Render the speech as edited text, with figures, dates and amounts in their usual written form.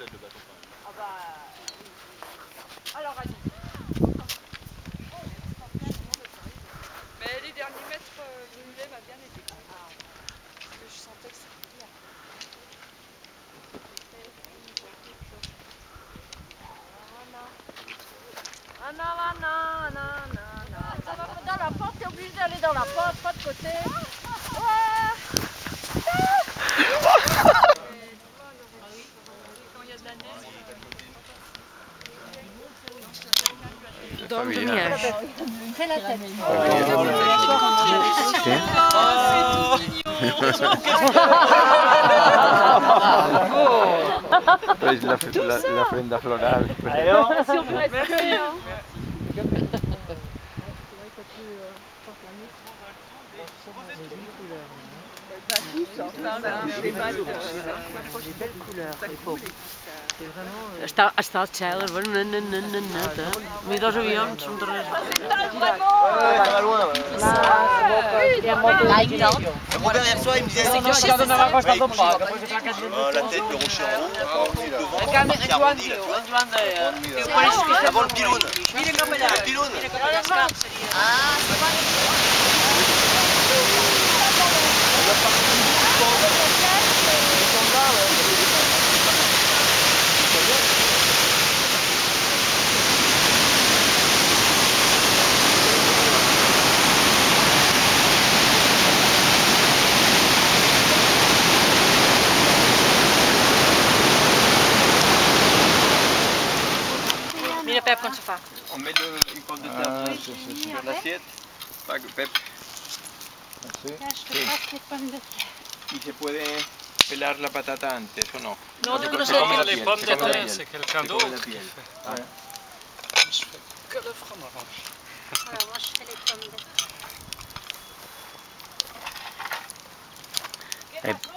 peut-être le bâton quand même. Ah bah... Alors, vas-y. Mais les derniers mètres, le mulet m'a bien aidé. Ah. Parce que je sentais que c'était bien. Ça va pas dans la porte, t'es obligé d'aller dans la porte, pas de côté. Quand il y a de la neige. Dans le nuage. Fais la tête. Pues la ofrenda floral. Merci. Està al cel, mira els avions, són de res. Moi derrière soi, il me disait c'est que je la tête, le rocher en haut, devant, avant le pylône. Le pylône. Mira, Pep, com se fa. On met une pomme de terre sur l'assiette. Pas que Pep. Y se puede pelar la patata antes o no. Non, tu peux Comme les pommes de terre, c'est quelqu'un d'autre qui fait. Ouais. Je fais que le fromage. Voilà, moi je fais les pommes de terre.